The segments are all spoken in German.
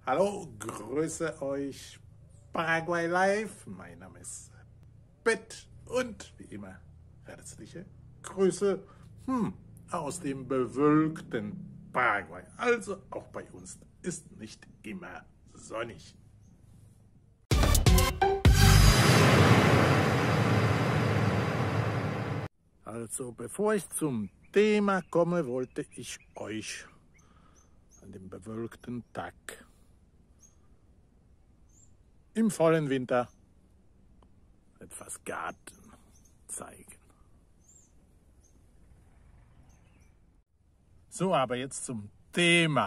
Hallo, grüße euch Paraguay Live. Mein Name ist Bett und wie immer herzliche Grüße aus dem bewölkten Paraguay. Also auch bei uns ist nicht immer sonnig. Also bevor ich zum Thema komme, wollte ich euch an dem bewölkten Tag im vollen Winter etwas Garten zeigen. So, aber jetzt zum Thema.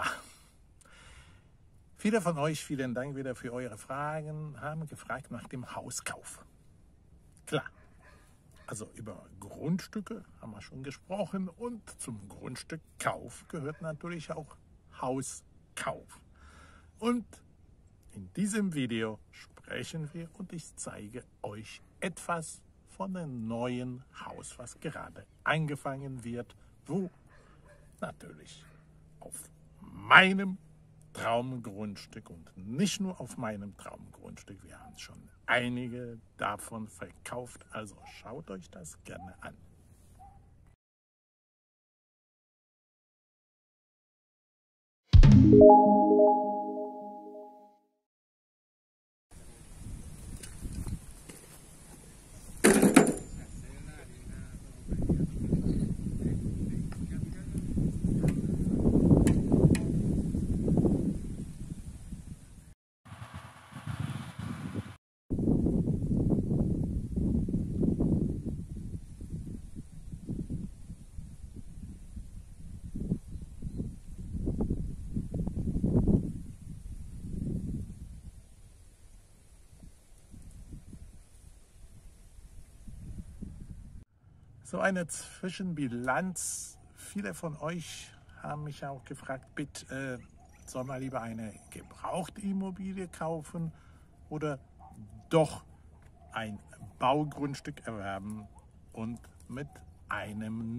Viele von euch, vielen Dank wieder für eure Fragen, haben gefragt nach dem Hauskauf. Klar, also über Grundstücke haben wir schon gesprochen und zum Grundstückkauf gehört natürlich auch Hauskauf. Und in diesem Video sprechen wir und ich zeige euch etwas von dem neuen Haus, was gerade angefangen wird, wo natürlich auf meinem Traumgrundstück und nicht nur auf meinem Traumgrundstück, wir haben schon einige davon verkauft, also schaut euch das gerne an. So eine Zwischenbilanz. Viele von euch haben mich auch gefragt, bitte, soll man lieber eine Gebrauchtimmobilie kaufen oder doch ein Baugrundstück erwerben und mit einem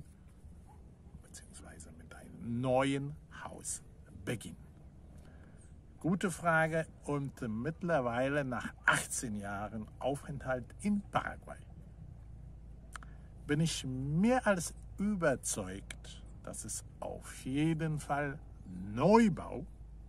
neuen Haus beginnen? Gute Frage und mittlerweile nach 18 Jahren Aufenthalt in Paraguay bin ich mehr als überzeugt, dass es auf jeden Fall Neubau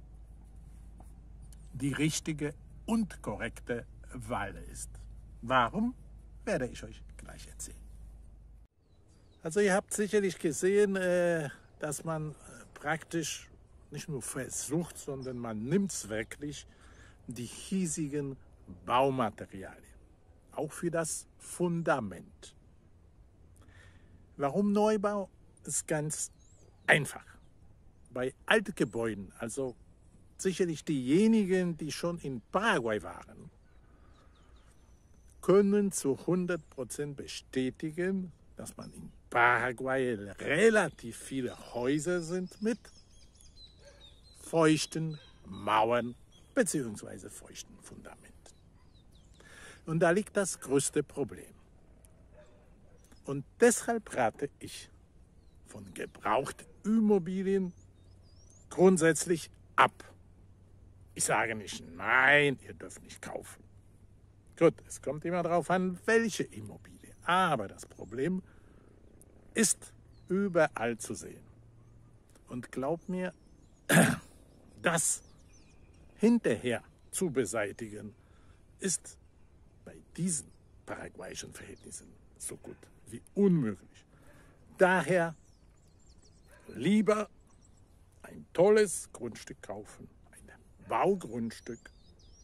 die richtige und korrekte Wahl ist. Warum, werde ich euch gleich erzählen. Also ihr habt sicherlich gesehen, dass man praktisch nicht nur versucht, sondern man nimmt es wirklich, die hiesigen Baumaterialien, auch für das Fundament. Warum Neubau? Ist ganz einfach. Bei alten Gebäuden, also sicherlich diejenigen, die schon in Paraguay waren, können zu 100% bestätigen, dass man in Paraguay relativ viele Häuser sind mit feuchten Mauern bzw. feuchten Fundamenten. Und da liegt das größte Problem. Und deshalb rate ich von Gebrauchtimmobilien grundsätzlich ab. Ich sage nicht, nein, ihr dürft nicht kaufen. Gut, es kommt immer darauf an, welche Immobilie. Aber das Problem ist überall zu sehen. Und glaubt mir, das hinterher zu beseitigen, ist bei diesen paraguayischen Verhältnissen so gut wie unmöglich. Daher lieber ein tolles Grundstück kaufen, ein Baugrundstück.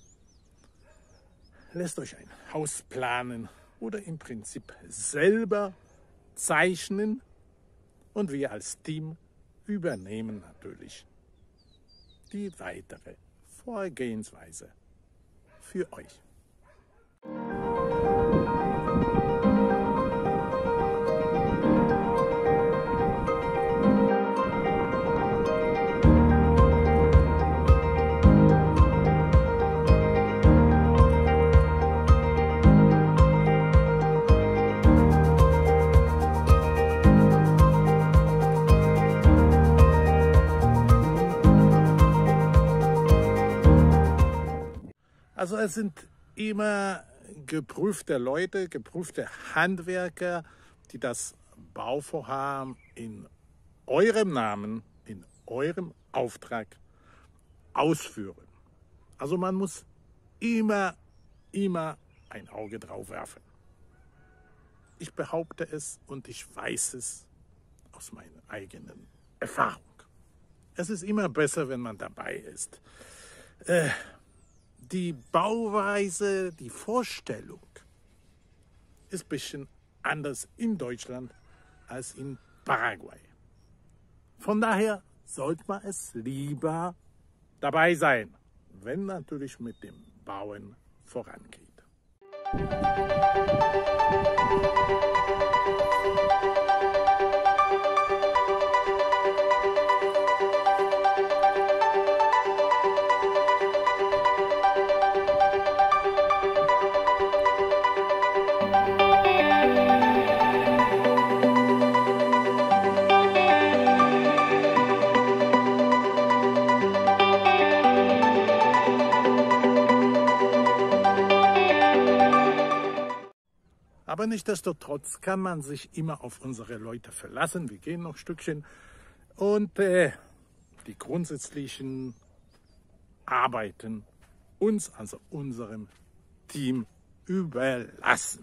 Lässt euch ein Haus planen oder im Prinzip selber zeichnen und wir als Team übernehmen natürlich die weitere Vorgehensweise für euch. Also es sind immer geprüfte Leute, geprüfte Handwerker, die das Bauvorhaben in eurem Namen, in eurem Auftrag ausführen. Also man muss immer ein Auge drauf werfen. Ich behaupte es und ich weiß es aus meiner eigenen Erfahrung. Es ist immer besser, wenn man dabei ist. Die Bauweise, die Vorstellung ist ein bisschen anders in Deutschland als in Paraguay. Von daher sollte man es lieber dabei sein, wenn natürlich mit dem Bauen vorangeht. Aber nichtsdestotrotz kann man sich immer auf unsere Leute verlassen. Wir gehen noch ein Stückchen und die grundsätzlichen Arbeiten uns, also unserem Team, überlassen.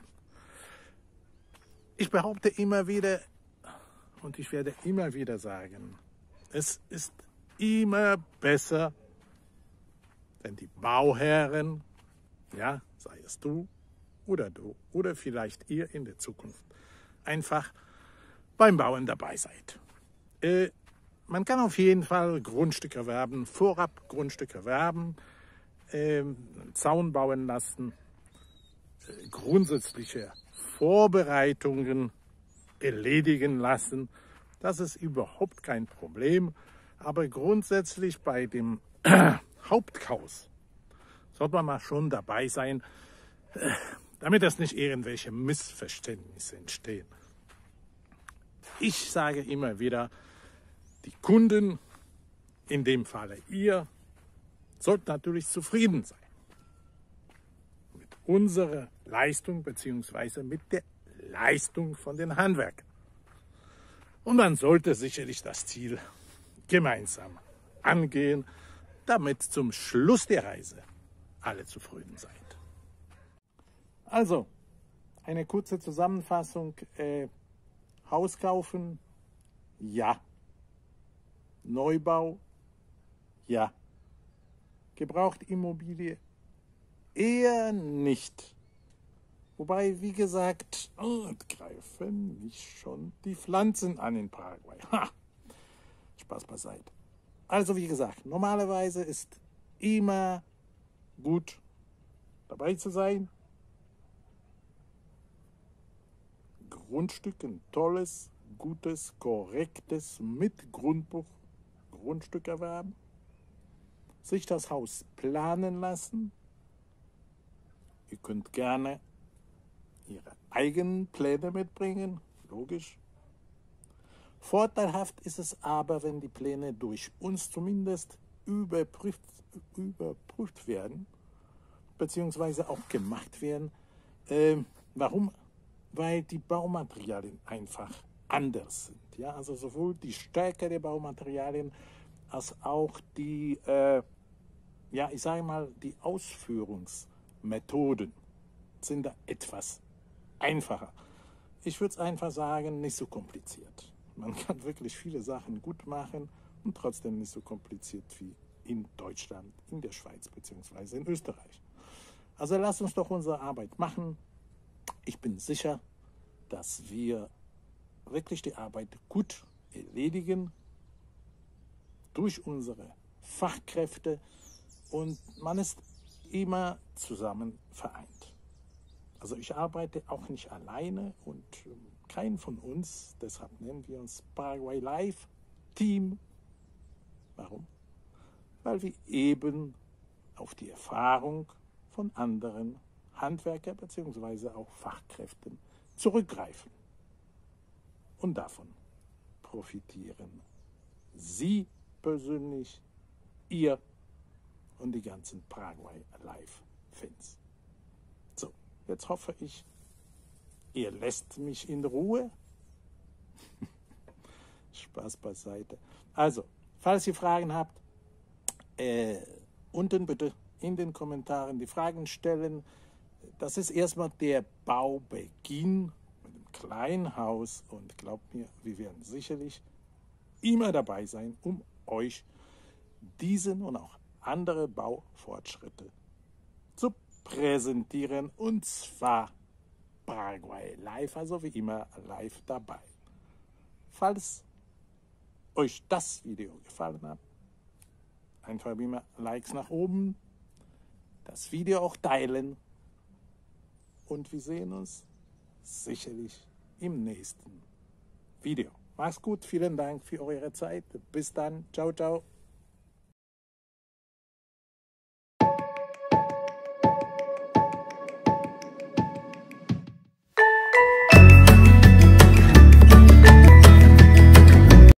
Ich behaupte immer wieder und ich werde immer wieder sagen, es ist immer besser, wenn die Bauherren, ja, sei es du oder vielleicht ihr in der Zukunft einfach beim Bauen dabei seid. Man kann auf jeden Fall Grundstücke erwerben, vorab Grundstücke erwerben, einen Zaun bauen lassen, grundsätzliche Vorbereitungen erledigen lassen. Das ist überhaupt kein Problem. Aber grundsätzlich bei dem Hauptkauf sollte man mal schon dabei sein, damit es nicht irgendwelche Missverständnisse entstehen. Ich sage immer wieder, die Kunden, in dem Falle ihr, sollten natürlich zufrieden sein mit unserer Leistung bzw. mit der Leistung von den Handwerkern. Und man sollte sicherlich das Ziel gemeinsam angehen, damit zum Schluss der Reise alle zufrieden seid. Also, eine kurze Zusammenfassung. Haus kaufen, ja. Neubau, ja. Gebrauchtimmobilie, eher nicht. Wobei, wie gesagt, greifen mich schon die Pflanzen an in Paraguay. Ha! Spaß beiseite. Also, wie gesagt, normalerweise ist immer gut dabei zu sein. Grundstück, ein tolles, gutes, korrektes, mit Grundbuch Grundstück erwerben, sich das Haus planen lassen. Ihr könnt gerne Ihre eigenen Pläne mitbringen, logisch. Vorteilhaft ist es aber, wenn die Pläne durch uns zumindest überprüft werden, beziehungsweise auch gemacht werden. Warum? Weil die Baumaterialien einfach anders sind. Ja? Also sowohl die Stärke der Baumaterialien als auch die, ich sage mal, die Ausführungsmethoden sind da etwas einfacher. Ich würde es einfach sagen, nicht so kompliziert. Man kann wirklich viele Sachen gut machen und trotzdem nicht so kompliziert wie in Deutschland, in der Schweiz bzw. in Österreich. Also lasst uns doch unsere Arbeit machen. Ich bin sicher, dass wir wirklich die Arbeit gut erledigen durch unsere Fachkräfte und man ist immer zusammen vereint. Also ich arbeite auch nicht alleine und kein von uns, deshalb nennen wir uns Paraguay Live Team. Warum? Weil wir eben auf die Erfahrung von anderen Handwerkern bzw. auch Fachkräften zurückgreifen. Und davon profitieren Sie persönlich, ihr und die ganzen Paraguay Live Fans. So, jetzt hoffe ich, ihr lässt mich in Ruhe. Spaß beiseite. Also, falls ihr Fragen habt, unten bitte in den Kommentaren die Fragen stellen. Das ist erstmal der Baubeginn mit einem kleinen Haus und glaubt mir, wir werden sicherlich immer dabei sein, um euch diesen und auch andere Baufortschritte zu präsentieren, und zwar Paraguay live, also wie immer live dabei. Falls euch das Video gefallen hat, einfach wie immer Likes nach oben, das Video auch teilen und wir sehen uns sicherlich im nächsten Video. Macht's gut, vielen Dank für eure Zeit. Bis dann, ciao, ciao.